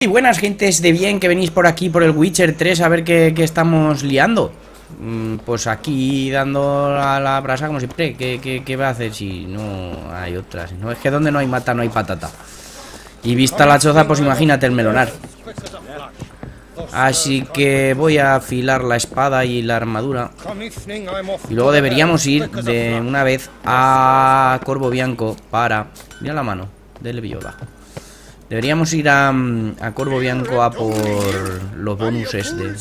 Y buenas gentes de bien que venís por aquí por el Witcher 3 a ver qué estamos liando. Pues aquí dando a la brasa como siempre. ¿Qué va a hacer si no hay otras? No, es que donde no hay mata no hay patata. Y vista la choza, pues imagínate el melonar. Así que voy a afilar la espada y la armadura. Y luego deberíamos ir de una vez a Corvo Bianco para... Mira la mano del Viola. Deberíamos ir a Corvo Bianco a por los bonuses de...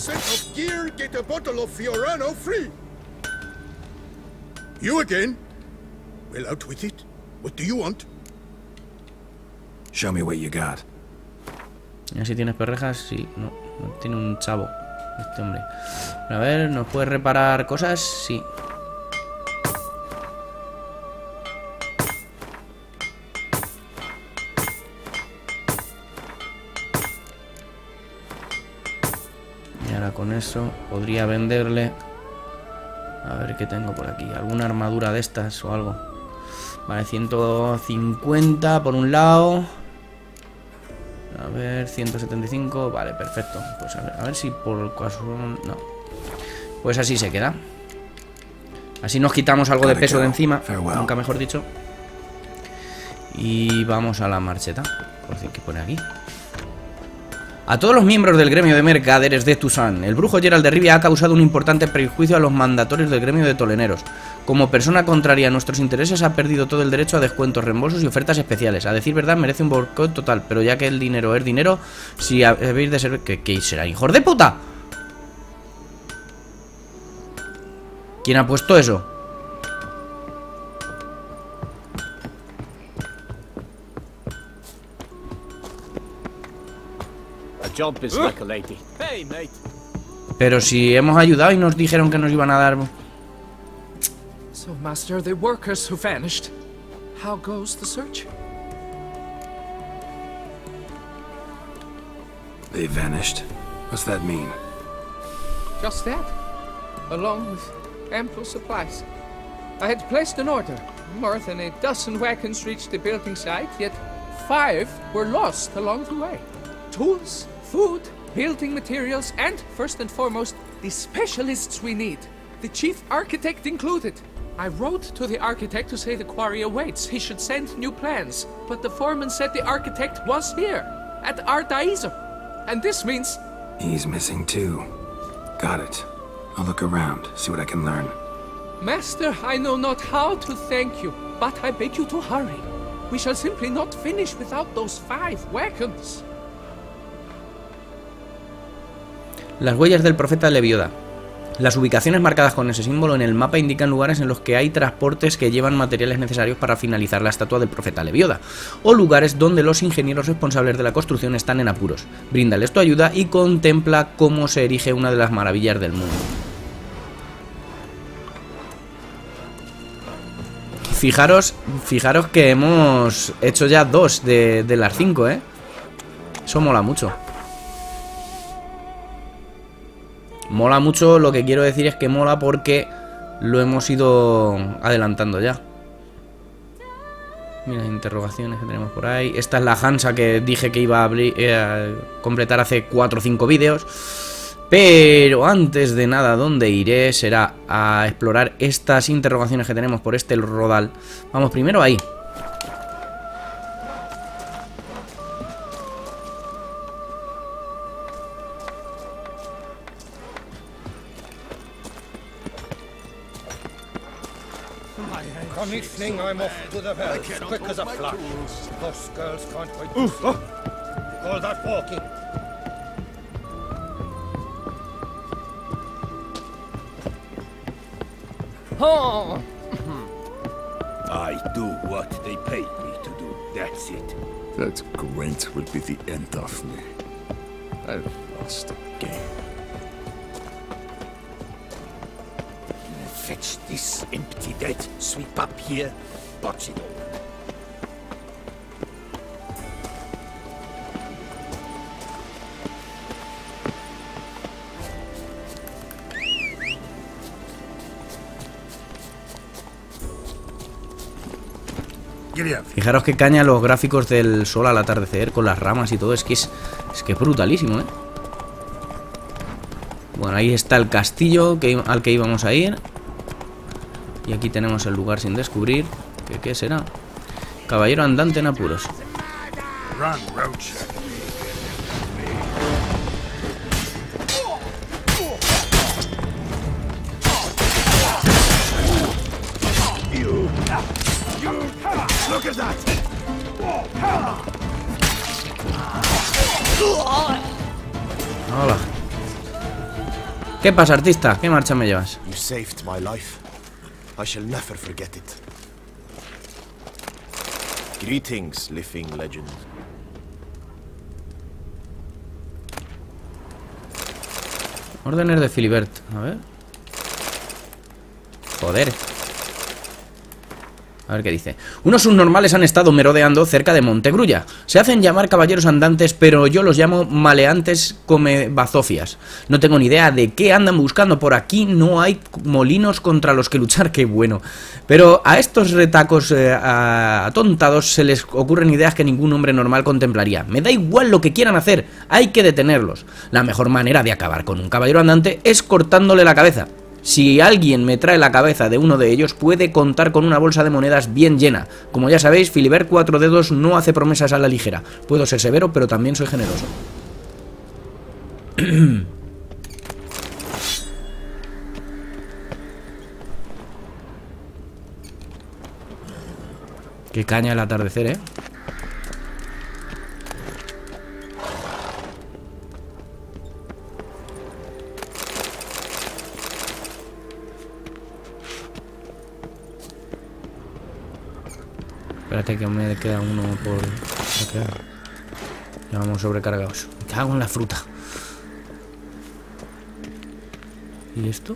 You again? Well, out with it. What do you want? Show me what you got. Mira si tienes perrejas, sí, no tiene un chavo este hombre. A ver, ¿nos puede reparar cosas? Sí. Y ahora con eso podría venderle. A ver qué tengo por aquí. ¿Alguna armadura de estas o algo? Vale, 150 por un lado. A ver, 175. Vale, perfecto. Pues a ver si por caso... No. Pues así se queda. Así nos quitamos algo de peso de encima. Nunca mejor dicho. Y vamos a la marcheta. Por fin, ¿qué pone aquí? A todos los miembros del gremio de mercaderes de Toussaint, el brujo Geralt de Rivia ha causado un importante prejuicio a los mandatorios del gremio de toleneros. Como persona contraria a nuestros intereses, ha perdido todo el derecho a descuentos, reembolsos y ofertas especiales. A decir verdad, merece un boicot total, pero ya que el dinero es dinero, si habéis de ser... ¿Qué será? ¡Hijos de puta! ¿Quién ha puesto eso? Pero si hemos ayudado y nos dijeron que nos iban a dar... So, Master, the workers who vanished. How goes the search? They vanished? What's that mean? Just that. Along with ample supplies. I had placed an order. More than a dozen wagons reached the building site, yet 5 were lost along the way. Tools, food, building materials, and, first and foremost, the specialists we need. The chief architect included. I wrote to the architect to say the quarry awaits. He should send new plans. But the foreman said the architect was here, at Ardaizo. And this means... He's missing too. Got it. I'll look around, see what I can learn. Master, I know not how to thank you, but I beg you to hurry. We shall simply not finish without those 5 wagons. Las huellas del profeta Lebioda. Las ubicaciones marcadas con ese símbolo en el mapa indican lugares en los que hay transportes que llevan materiales necesarios para finalizar la estatua del profeta Lebioda, o lugares donde los ingenieros responsables de la construcción están en apuros. Bríndales tu ayuda y contempla cómo se erige una de las maravillas del mundo. Fijaros que hemos hecho ya 2 de las 5, ¿eh? Eso mola mucho. Mola mucho, lo que quiero decir es que mola porque lo hemos ido adelantando ya. Mira, interrogaciones que tenemos por ahí. Esta es la Hansa que dije que iba a completar hace 4 o 5 vídeos. Pero antes de nada, donde iré será a explorar estas interrogaciones que tenemos por este rodal. Vamos primero ahí. Come evening, I'm off to the velds, quick as a flash. Those girls can't quite do so. All that walking. Oh! I do what they paid me to do, that's it. That Gwent will be the end of me. I've lost the game. Fetch this empty dead, sweep up here, botch it all. Fijaros que caña los gráficos del sol al atardecer con las ramas y todo. Es Es que es brutalísimo, ¿eh? Bueno, ahí está el castillo al que íbamos a ir. Y aquí tenemos el lugar sin descubrir. ¿Qué será? Caballero andante en apuros. Run, Roach. Look at that. Hola. ¿Qué pasa, artista? ¿Qué marcha me llevas? You saved my life. I shall never forget it. Greetings, living legend. Órdenes de Filibert. A ver. Joder. A ver qué dice. Unos subnormales han estado merodeando cerca de Montegrulla. Se hacen llamar caballeros andantes, pero yo los llamo maleantes come bazofias. No tengo ni idea de qué andan buscando por aquí. No hay molinos contra los que luchar, qué bueno. Pero a estos retacos atontados se les ocurren ideas que ningún hombre normal contemplaría. Me da igual lo que quieran hacer, hay que detenerlos. La mejor manera de acabar con un caballero andante es cortándole la cabeza. Si alguien me trae la cabeza de uno de ellos, puede contar con una bolsa de monedas bien llena. Como ya sabéis, Filibert Cuatro Dedos no hace promesas a la ligera. Puedo ser severo, pero también soy generoso. Qué caña el atardecer, ¿eh? Espérate que me queda uno por... Ya vamos sobrecargados. Me cago en la fruta. ¿Y esto?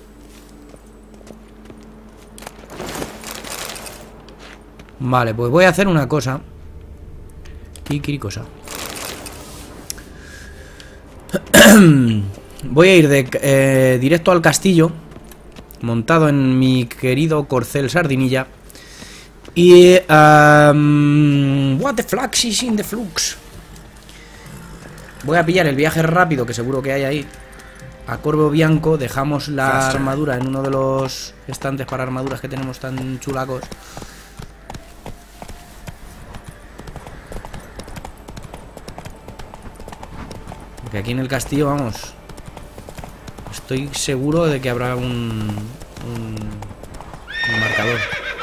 Vale, pues voy a hacer una cosa. Cosa. Voy a ir directo al castillo, montado en mi querido corcel Sardinilla. Y... what the flux is in the flux. Voy a pillar el viaje rápido, que seguro que hay ahí, a Corvo Bianco. Dejamos la armadura en uno de los estantes para armaduras que tenemos tan chulacos. Porque aquí en el castillo, vamos, estoy seguro de que habrá un marcador.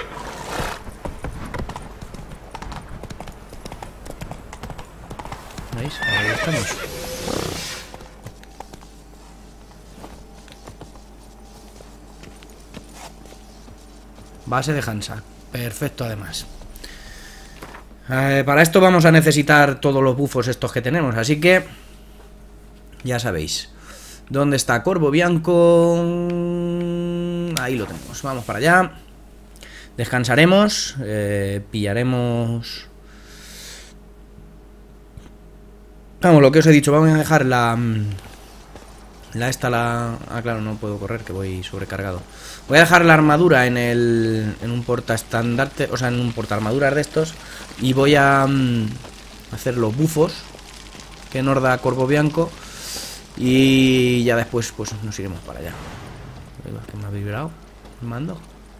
¿Veis? Ahí estamos. Base de Hansa. Perfecto, además. Para esto vamos a necesitar todos los bufos estos que tenemos, así que ya sabéis. ¿Dónde está Corvo Bianco? Ahí lo tenemos. Vamos para allá. Descansaremos. Pillaremos... Vamos, lo que os he dicho, vamos a dejar Ah, claro, no puedo correr, que voy sobrecargado. Voy a dejar la armadura en un portaestandarte, o sea, en un portaarmaduras de estos. Y voy a hacer los bufos que nos da Corvo Bianco. Y ya después, pues, nos iremos para allá. Que me ha vibrado el mando.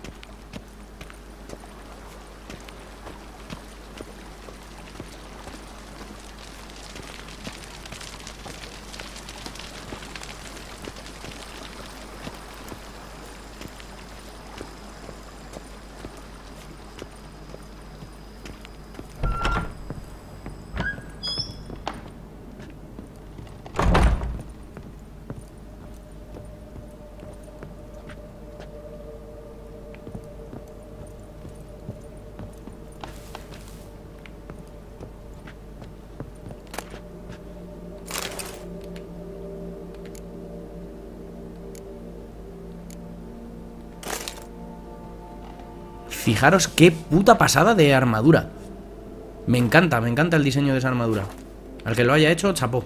Fijaros qué puta pasada de armadura. Me encanta el diseño de esa armadura. Al que lo haya hecho, chapó.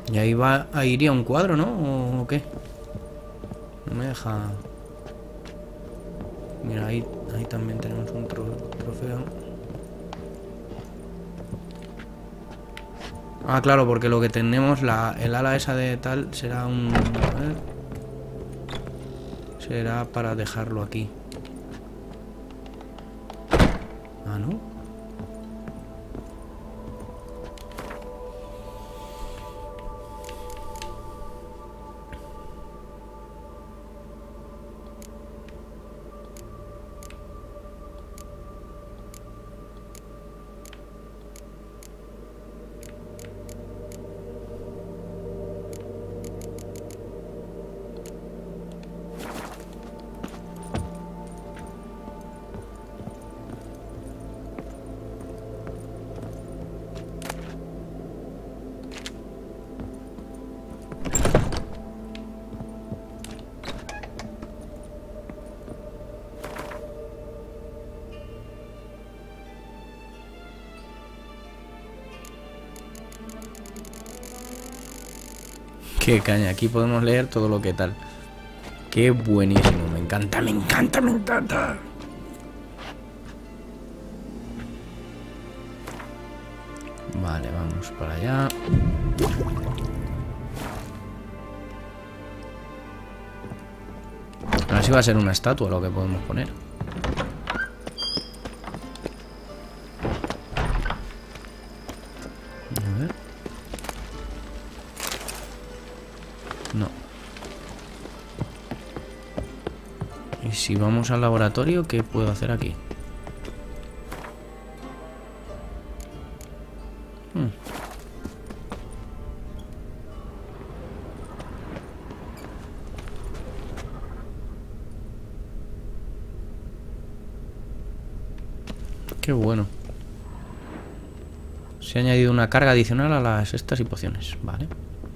Y ahí va, ahí iría un cuadro, ¿no? ¿O qué? No me deja... Mira, ahí también tenemos un trofeo. Ah, claro, porque lo que tenemos, el ala esa de tal, será un... A ver, será para dejarlo aquí. Ah, ¿no? Qué caña, aquí podemos leer todo lo que tal. Qué buenísimo, me encanta, me encanta, me encanta. Vale, vamos para allá. Ahora sí va a ser una estatua lo que podemos poner. A ver. No. Y si vamos al laboratorio, ¿qué puedo hacer aquí? Qué bueno. Se ha añadido una carga adicional a las estas y pociones. Vale.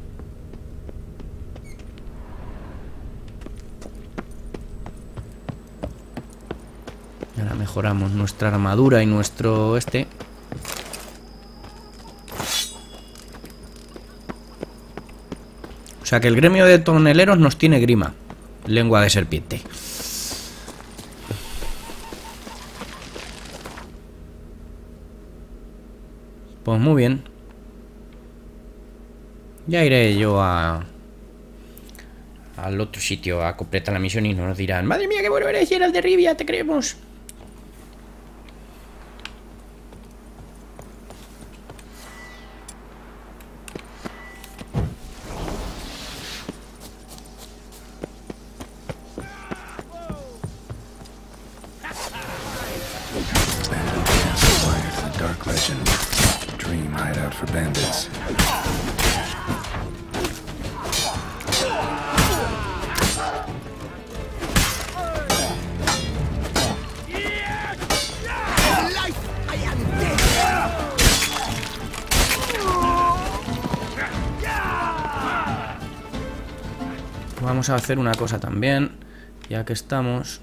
Ahora mejoramos nuestra armadura y nuestro este. O sea que el gremio de toneleros nos tiene grima. Lengua de serpiente. Pues muy bien. Ya iré yo al otro sitio a completar la misión y nos dirán: madre mía, qué bueno eres, Geralt de Rivia, te creemos. Dark legend. Dream hideout for bandits. Vamos a hacer una cosa también, ya que estamos.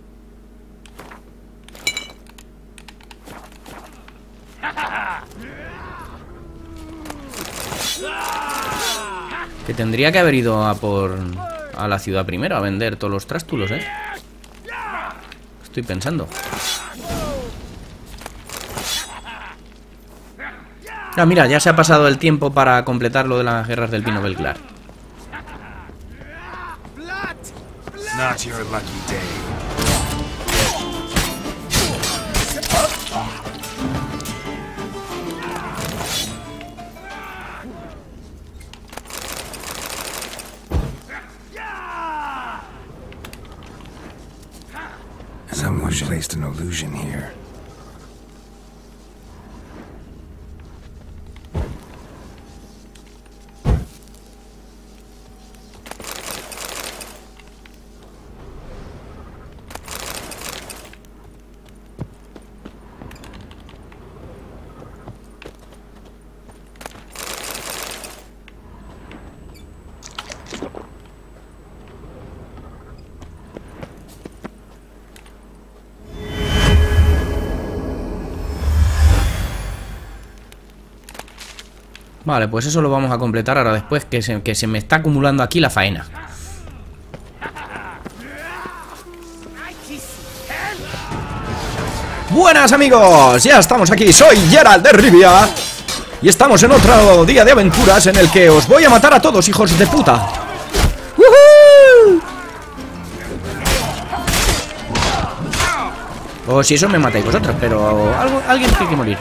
Que tendría que haber ido a la ciudad primero a vender todos los trástulos, ¿eh? Estoy pensando. Ah, mira, ya se ha pasado el tiempo para completar lo de las guerras del Pino Belclar. Not your lucky day. Someone placed an illusion here. Vale, pues eso lo vamos a completar ahora después, que se me está acumulando aquí la faena. Buenas amigos, ya estamos aquí, soy Geralt de Rivia y estamos en otro día de aventuras en el que os voy a matar a todos, hijos de puta. O si eso me matáis vosotros, pero alguien tiene que morir.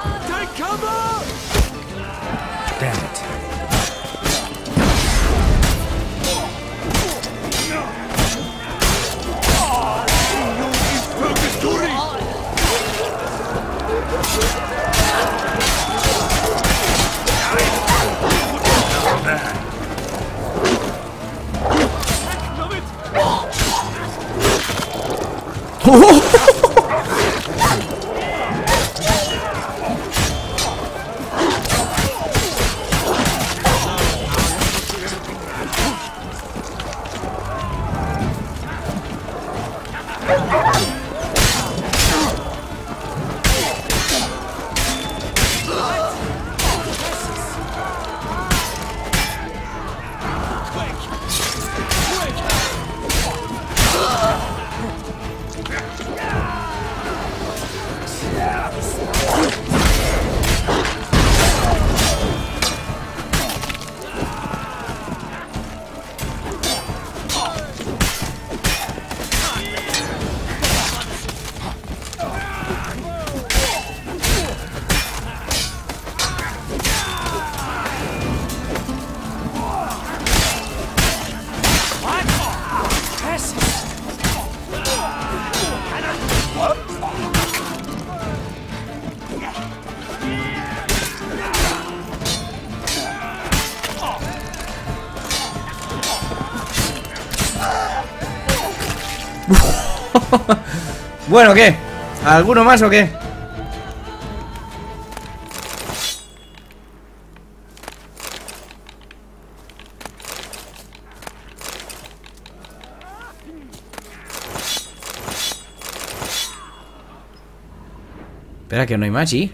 Bueno, ¿qué? ¿Alguno más o qué? Espera, que no hay más, ¿sí?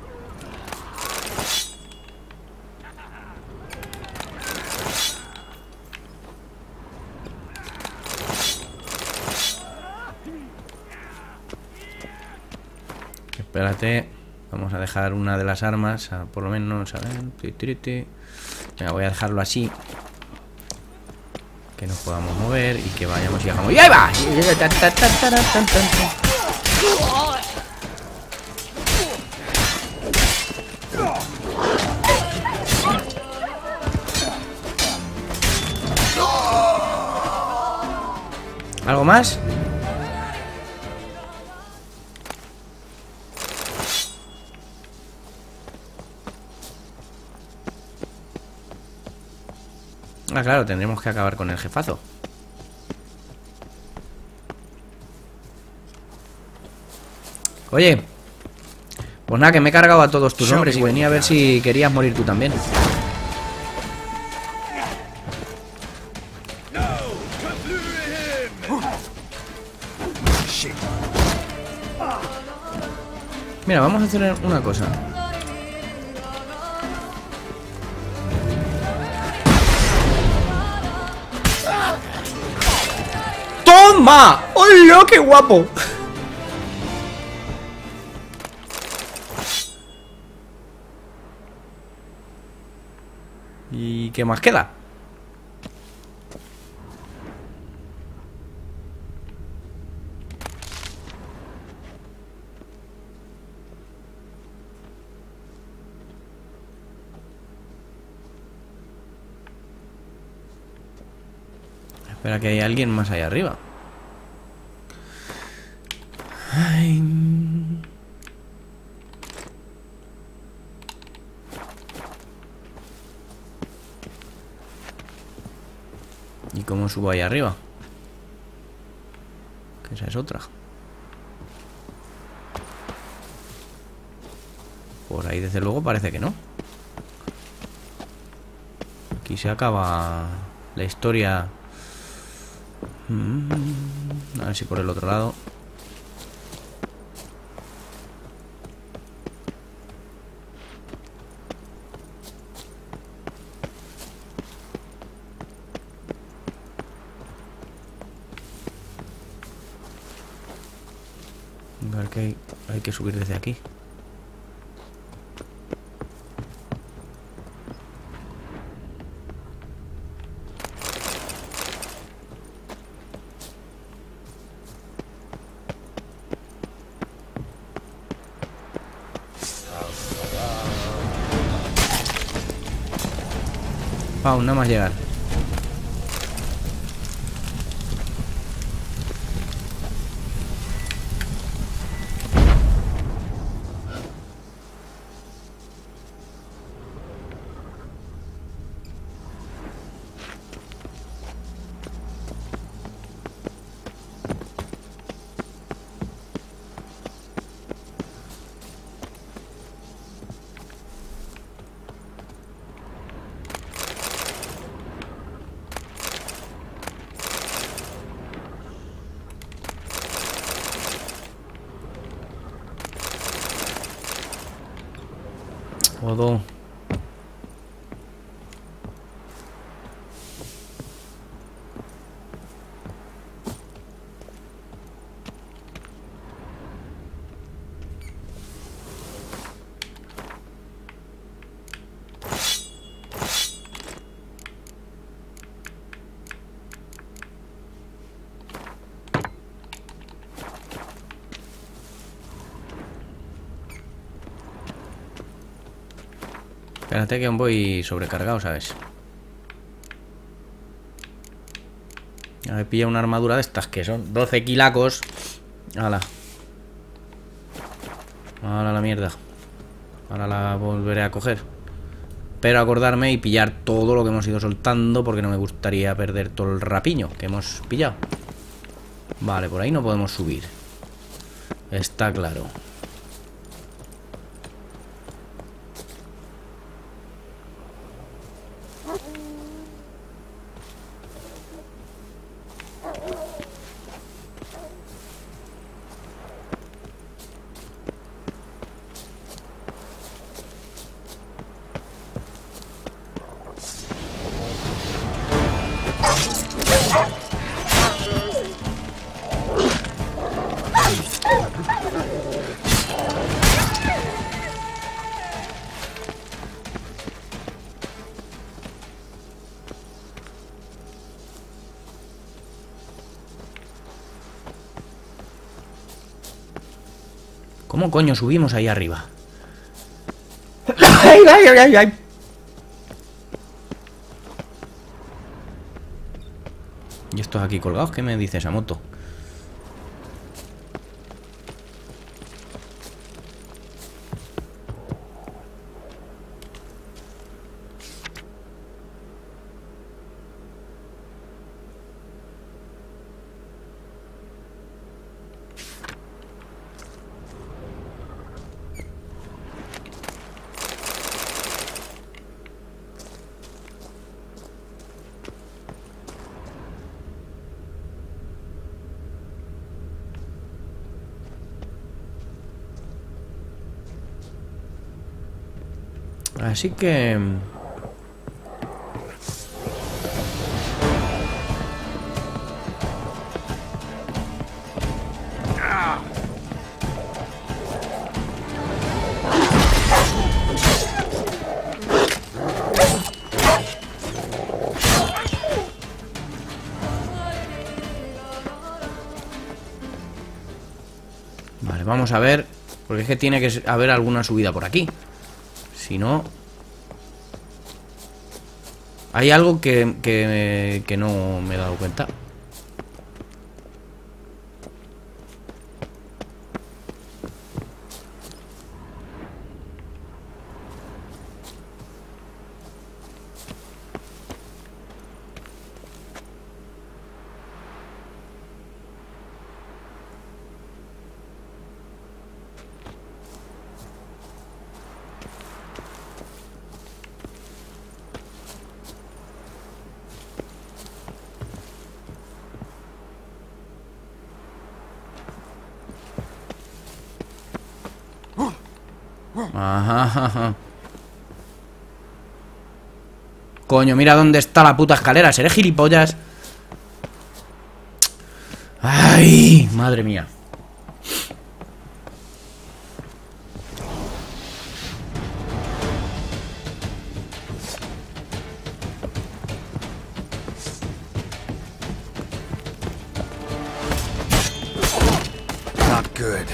Espérate, vamos a dejar una de las armas, por lo menos, a ver. Venga, voy a dejarlo así, que nos podamos mover y que vayamos y hagamos. ¡Y ahí va! ¿Algo más? Ah, claro, tendremos que acabar con el jefazo. Oye, pues nada, que me he cargado a todos tus hombres y venía a ver si querías morir tú también. Mira, vamos a hacer una cosa. ¡Toma! ¡Hola, qué guapo! ¿Y qué más queda? Espera, que hay alguien más allá arriba. Ay. ¿Y cómo subo ahí arriba? Que esa es otra. Por ahí desde luego parece que no. Aquí se acaba la historia. A ver si por el otro lado. Ok, hay que subir desde aquí. Pau, nada más llegar. Joder. Espérate que aún voy sobrecargado, ¿sabes? A ver, pilla una armadura de estas que son 12 kilacos. ¡Hala! ¡Hala la mierda! Ahora la volveré a coger. Pero acordarme y pillar todo lo que hemos ido soltando, porque no me gustaría perder todo el rapiño que hemos pillado. Vale, por ahí no podemos subir. Está claro. ¿Cómo coño subimos ahí arriba? ¡Ay, ay, ay, ay! ¿Y estos aquí colgados? ¿Qué me dice esa moto? Así que... Vale, vamos a ver. Porque es que tiene que haber alguna subida por aquí. Si no... Hay algo que no me he dado cuenta. Ajá. Coño, mira dónde está la puta escalera. ¿Seré gilipollas? Ay, madre mía. Good.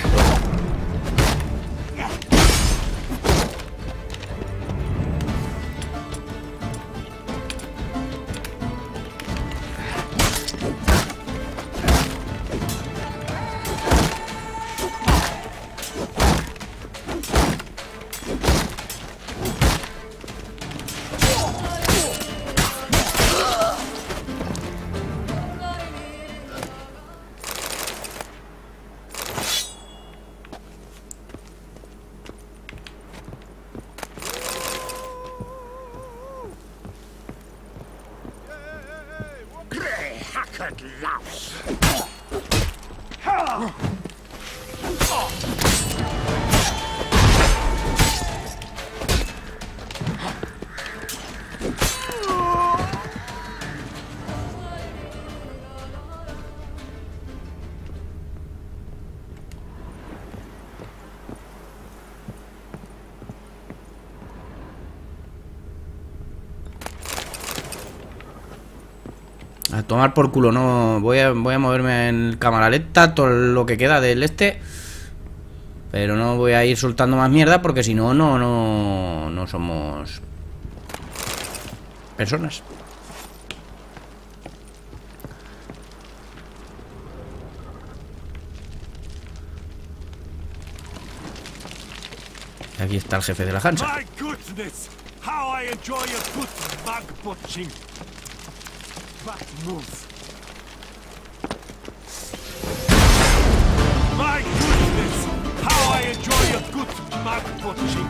A tomar por culo, no. Voy a moverme en cámara lenta todo lo que queda del este. Pero no voy a ir soltando más mierda porque si no, no somos personas. Aquí está el jefe de la Hansa. My goodness! How I enjoy a good bug butching. Back move. My goodness! How I enjoy a good bug butching.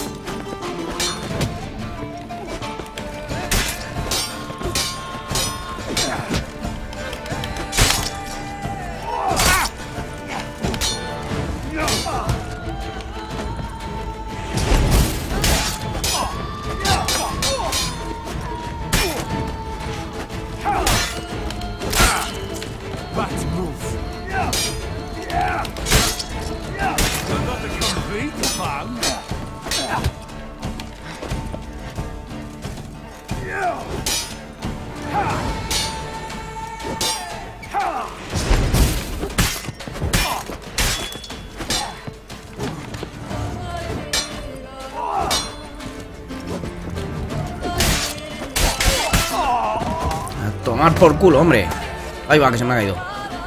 Tomar por culo, hombre. Ahí va, que se me ha caído.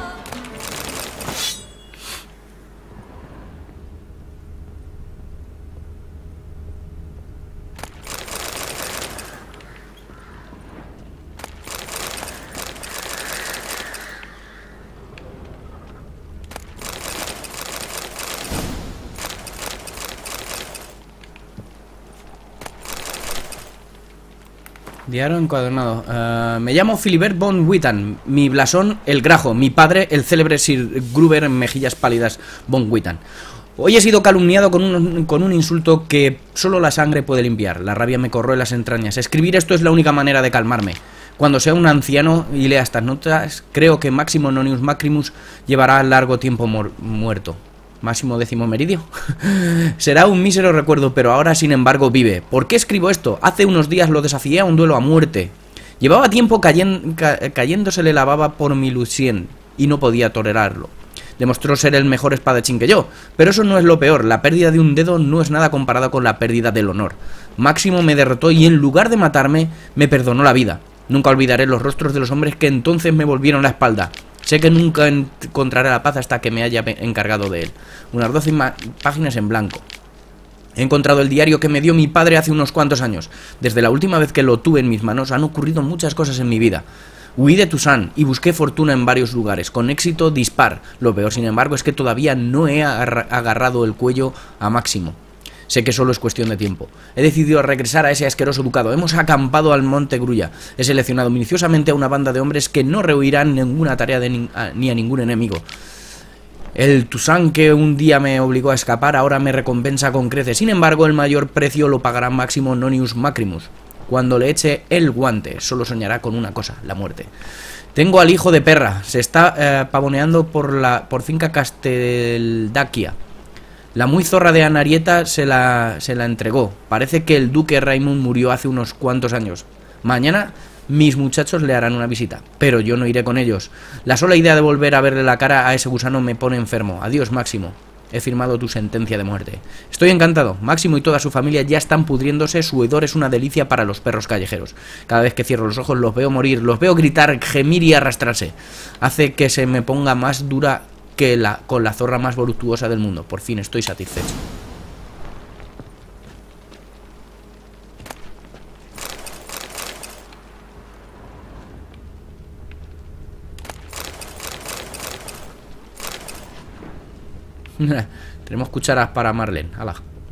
Diario encuadernado. Me llamo Philibert von Wittan. Mi blasón, el Grajo. Mi padre, el célebre Sir Gruber en mejillas pálidas von Wittan. Hoy he sido calumniado con un insulto que solo la sangre puede limpiar. La rabia me corroe las entrañas. Escribir esto es la única manera de calmarme. Cuando sea un anciano y lea estas notas, creo que Máximo Nonius Maximus llevará largo tiempo muerto. Máximo décimo meridio. Será un mísero recuerdo, pero ahora sin embargo vive. ¿Por qué escribo esto? Hace unos días lo desafié a un duelo a muerte. Llevaba tiempo cayéndosele la baba por mi Lucien y no podía tolerarlo. Demostró ser el mejor espadachín que yo, pero eso no es lo peor. La pérdida de un dedo no es nada comparado con la pérdida del honor. Máximo me derrotó y en lugar de matarme, me perdonó la vida. Nunca olvidaré los rostros de los hombres que entonces me volvieron la espalda. Sé que nunca encontraré la paz hasta que me haya encargado de él. Unas 12 páginas en blanco. He encontrado el diario que me dio mi padre hace unos cuantos años. Desde la última vez que lo tuve en mis manos han ocurrido muchas cosas en mi vida. Huí de Toussaint y busqué fortuna en varios lugares. Con éxito dispar. Lo peor, sin embargo, es que todavía no he agarrado el cuello a Máximo. Sé que solo es cuestión de tiempo. He decidido regresar a ese asqueroso ducado. Hemos acampado al Monte Grulla. He seleccionado minuciosamente a una banda de hombres que no rehuirán ninguna tarea ni a ningún enemigo. El Toussaint que un día me obligó a escapar ahora me recompensa con creces. Sin embargo, el mayor precio lo pagará Máximo Nonius Maximus. Cuando le eche el guante, solo soñará con una cosa, la muerte. Tengo al hijo de perra. Se está pavoneando por finca Casteldaquia. La muy zorra de Anarieta se la entregó. Parece que el duque Raymond murió hace unos cuantos años. Mañana mis muchachos le harán una visita, pero yo no iré con ellos. La sola idea de volver a verle la cara a ese gusano me pone enfermo. Adiós, Máximo. He firmado tu sentencia de muerte. Estoy encantado. Máximo y toda su familia ya están pudriéndose. Su hedor es una delicia para los perros callejeros. Cada vez que cierro los ojos los veo morir, los veo gritar, gemir y arrastrarse. Hace que se me ponga más dura que con la zorra más voluptuosa del mundo. Por fin estoy satisfecho. Tenemos cucharas para Marlene. ¡Hala!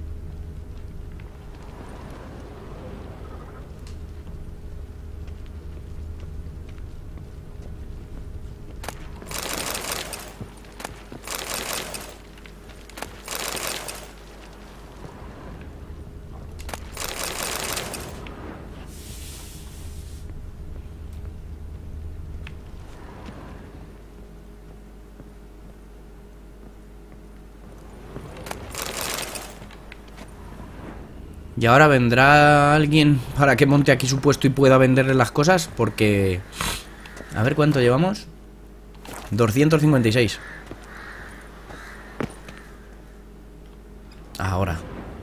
Y ahora vendrá alguien para que monte aquí su puesto y pueda venderle las cosas, porque... A ver cuánto llevamos. 256. Ahora.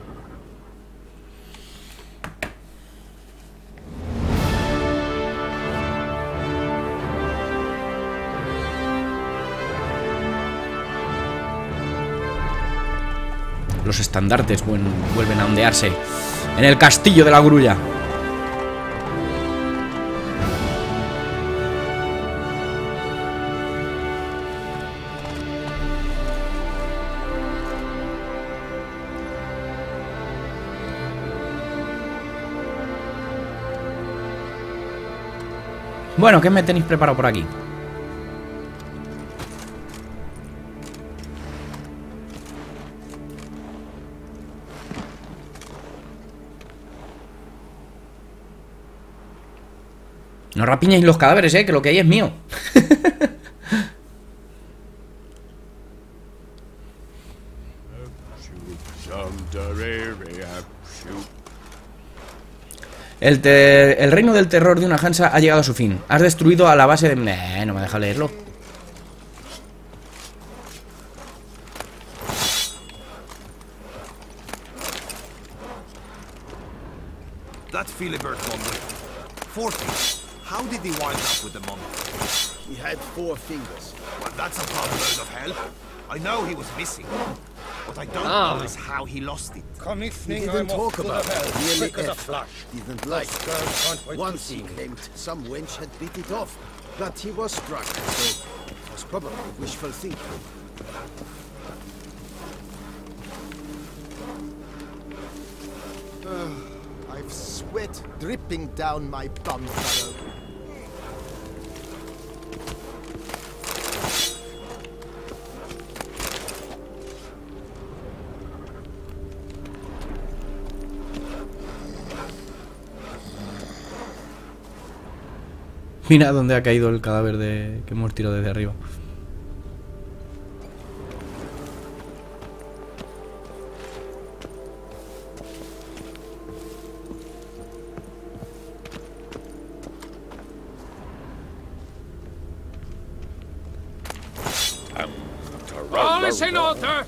Los estandartes vuelven a ondearse en el castillo de la grulla. Bueno, ¿qué me tenéis preparado por aquí? No rapiñéis los cadáveres, que lo que hay es mío. El reino del terror de una Hansa ha llegado a su fin. Has destruido a la base de... no me deja leerlo. That Philibert one, 40. How did he wind up with the mummy? He had 4 fingers. Well, that's a problem of hell. I know he was missing. What I don't know is how he lost it. Come He evening, didn't I'm off talk to the about hell, it. Nearly quick as a F. flash. Didn't like Those it. girls can't wait to Once see he me. claimed some wench had bit it off, but he was struck, so it was probably wishful thinking. I've sweat dripping down my bum furrow. Mira dónde ha caído el cadáver que hemos tirado desde arriba. All is in order.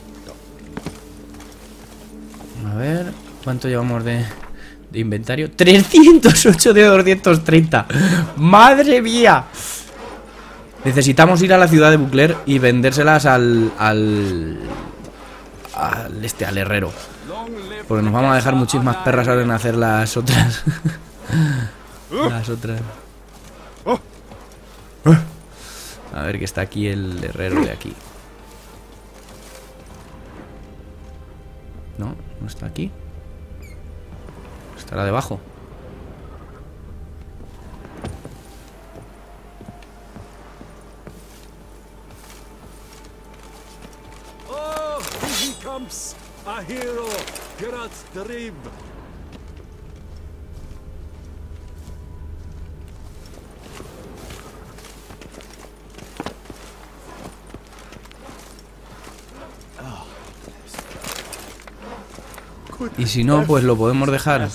A ver, ¿cuánto llevamos de inventario? 308 de 230. ¡Madre mía! Necesitamos ir a la ciudad de Bucler y vendérselas al herrero. Porque nos vamos a dejar muchísimas perras ahora en hacer las otras. Las otras. A ver, que está aquí el herrero de aquí. No, no está aquí. Estará debajo. Oh, here he comes! A hero! Geralt the Rib! Y si no, pues lo podemos dejar.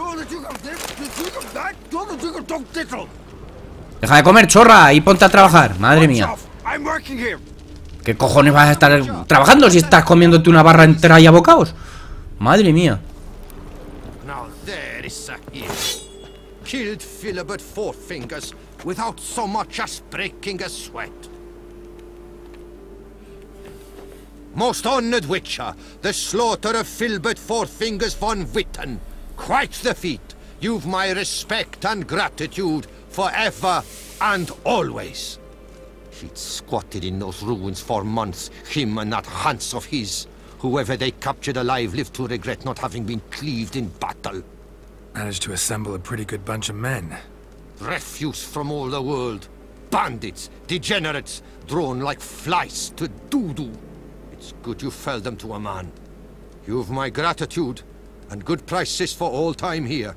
Deja de comer, chorra, y ponte a trabajar. Madre mía. ¿Qué cojones vas a estar trabajando si estás comiéndote una barra entera y a bocados? Madre mía. Now there is a hill. Killed Philibert Four Fingers without so much as breaking a sweat. Most honored Witcher, the slaughter of Philibert Four Fingers von Witten. Quite the feat. You've my respect and gratitude forever and always. He'd squatted in those ruins for months, him and that Hans of his. Whoever they captured alive lived to regret not having been cleaved in battle. Managed to assemble a pretty good bunch of men. Refuse from all the world. Bandits, degenerates, drawn like flies to doo-doo. It's good you fell them to a man. You've my gratitude, and good prices for all time here.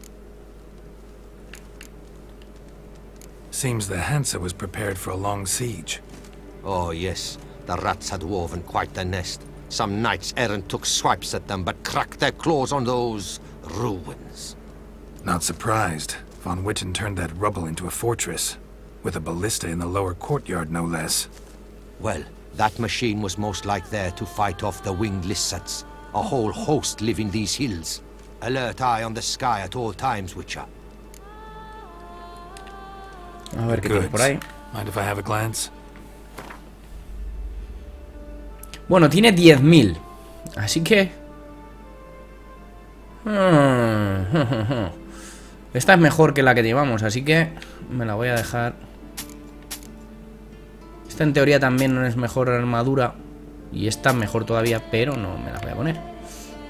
Seems the Hansa was prepared for a long siege. Oh yes, the rats had woven quite the nest. Some knights errant took swipes at them, but cracked their claws on those ruins. Not surprised. Von Witten turned that rubble into a fortress, with a ballista in the lower courtyard, no less. Well, that machine was most like there to fight off the winged lizards. A whole host live in these hills. Alert eye on the sky at all times, Witcher. A ver qué tiene por ahí. Mind if I have a glance? Bueno, tiene 10.000. Así que... Esta es mejor que la que llevamos, así que me la voy a dejar. Esta en teoría también no es mejor armadura. Y esta mejor todavía, pero no me la voy a poner.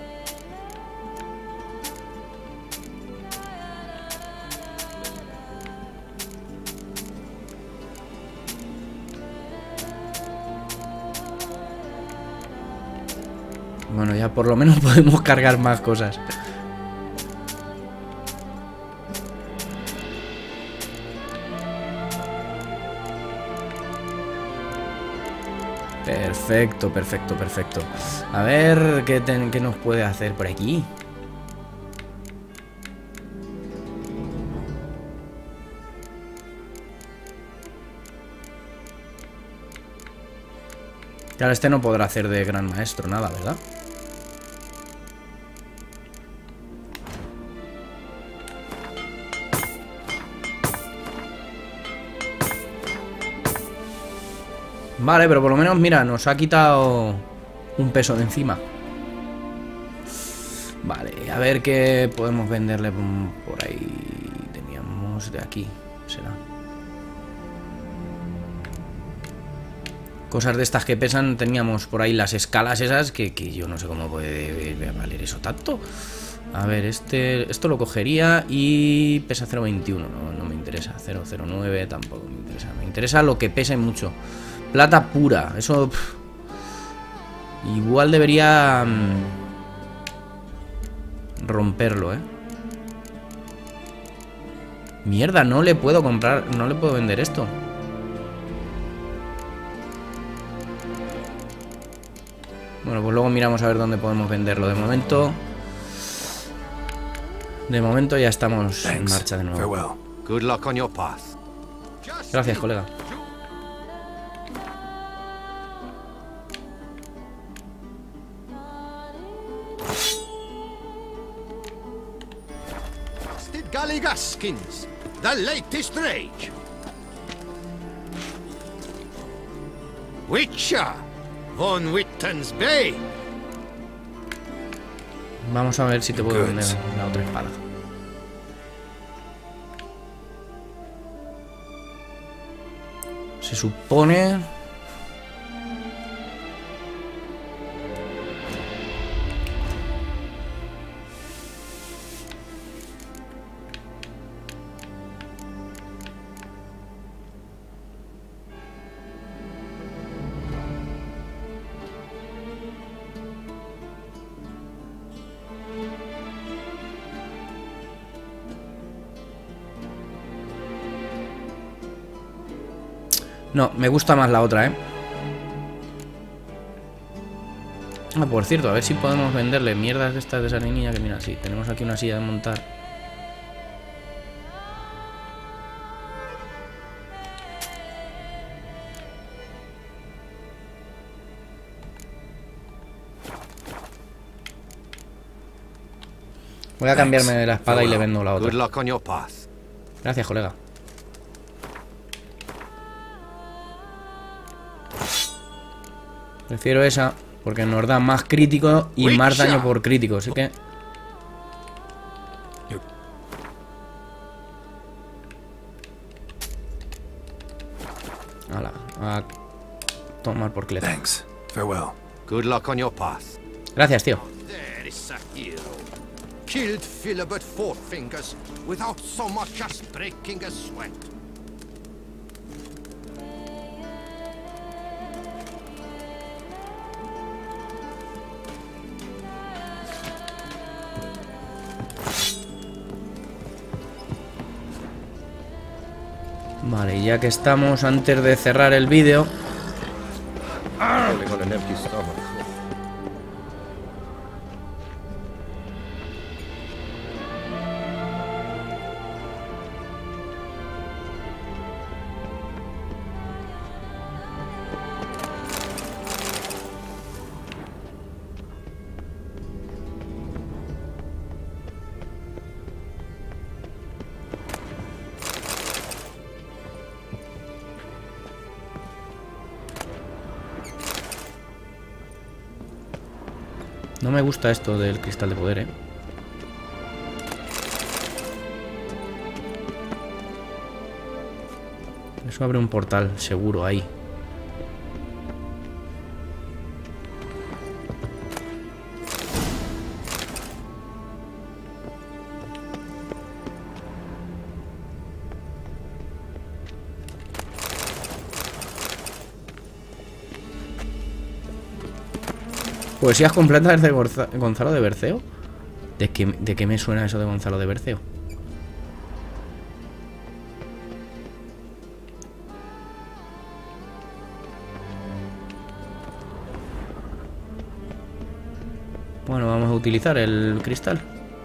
Bueno, ya por lo menos podemos cargar más cosas. Perfecto, perfecto, perfecto. A ver, ¿qué nos puede hacer por aquí? Claro, este no podrá hacer de gran maestro nada, ¿verdad? Vale, pero por lo menos, mira, nos ha quitado un peso de encima. Vale, a ver qué podemos venderle por ahí. Teníamos de aquí, será. Cosas de estas que pesan, teníamos por ahí las escalas esas, que yo no sé cómo puede valer eso tanto. A ver, esto lo cogería y pesa 0,21, no me interesa. 0,09 tampoco me interesa. Me interesa lo que pese mucho. Plata pura, eso... igual debería... romperlo, ¿eh? Mierda, no le puedo comprar, no le puedo vender esto. Bueno, pues luego miramos a ver dónde podemos venderlo. De momento ya estamos en marcha de nuevo. Good luck on your path. Gracias, colega. Galligaskins, the latest rage. Witcher, von Witten's Bay. Vamos a ver si te puedo vender la otra espada. Se supone... No, me gusta más la otra, ¿eh? Ah, por cierto, a ver si podemos venderle mierdas de estas de sardinilla. Que mira, sí, tenemos aquí una silla de montar. Voy a cambiarme la espada y le vendo la otra. Good luck on your path. Gracias, colega. Prefiero esa porque nos da más crítico y más daño por crítico, así que... Hala, a tomar por cleta. Thanks. Farewell. Good luck on your path. Gracias, tío. There is a hero. Killed Philibert Four Fingers without so much as breaking a sweat. Vale, y ya que estamos, antes de cerrar el vídeo... No me gusta esto del cristal de poder, ¿eh? Eso abre un portal, seguro, ahí. Poesías completas de Gonzalo de Berceo. ¿De qué me suena eso de Gonzalo de Berceo? Bueno, vamos a utilizar el cristal.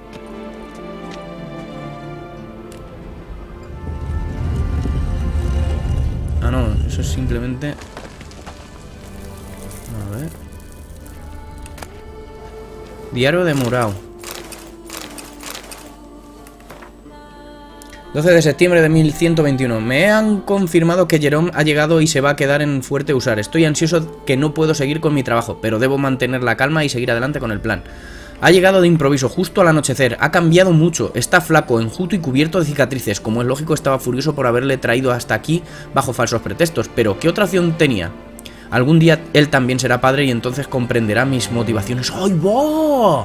Ah, no, eso es simplemente... A ver... Diario de Murao. 12 de septiembre de 1121. Me han confirmado que Jerome ha llegado y se va a quedar en Fuerte Usar. Estoy ansioso que no puedo seguir con mi trabajo, pero debo mantener la calma y seguir adelante con el plan. Ha llegado de improviso, justo al anochecer. Ha cambiado mucho. Está flaco, enjuto y cubierto de cicatrices. Como es lógico, estaba furioso por haberle traído hasta aquí bajo falsos pretextos. Pero, ¿qué otra opción tenía? Algún día él también será padre y entonces comprenderá mis motivaciones. ¡Ay, va!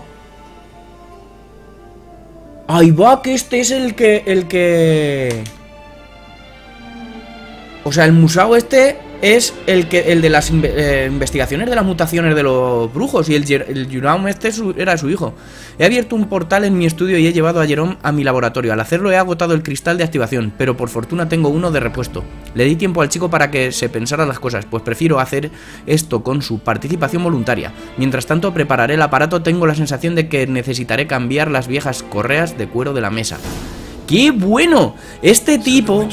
¡Ay, va! Que este es el que... O sea, el Musao este es el de las investigaciones de las mutaciones de los brujos. Y el Jerome este era su hijo. He abierto un portal en mi estudio y he llevado a Jerome a mi laboratorio. Al hacerlo he agotado el cristal de activación, pero por fortuna tengo uno de repuesto. Le di tiempo al chico para que se pensara las cosas, pues prefiero hacer esto con su participación voluntaria. Mientras tanto prepararé el aparato. Tengo la sensación de que necesitaré cambiar las viejas correas de cuero de la mesa. ¡Qué bueno! Este tipo...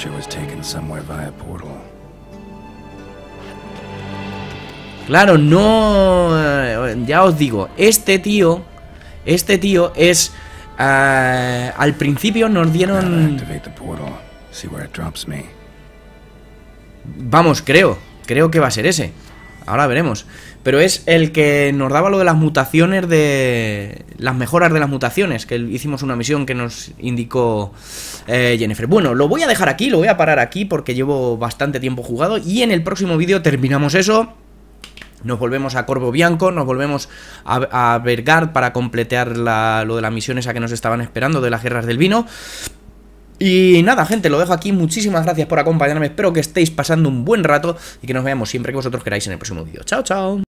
Claro, no... Ya os digo, este tío es... al principio nos dieron... Vamos, creo que va a ser ese. Ahora veremos. Pero es el que nos daba lo de las mutaciones de... Las mejoras de las mutaciones. Que hicimos una misión que nos indicó Jennifer. Bueno, lo voy a dejar aquí, lo voy a parar aquí porque llevo bastante tiempo jugado. Y en el próximo vídeo terminamos eso. Nos volvemos a Corvo Bianco, nos volvemos a Vergard para completar lo de la misión esa que nos estaban esperando de las guerras del vino. Y nada, gente, lo dejo aquí. Muchísimas gracias por acompañarme. Espero que estéis pasando un buen rato y que nos veamos siempre que vosotros queráis en el próximo vídeo. Chao, chao.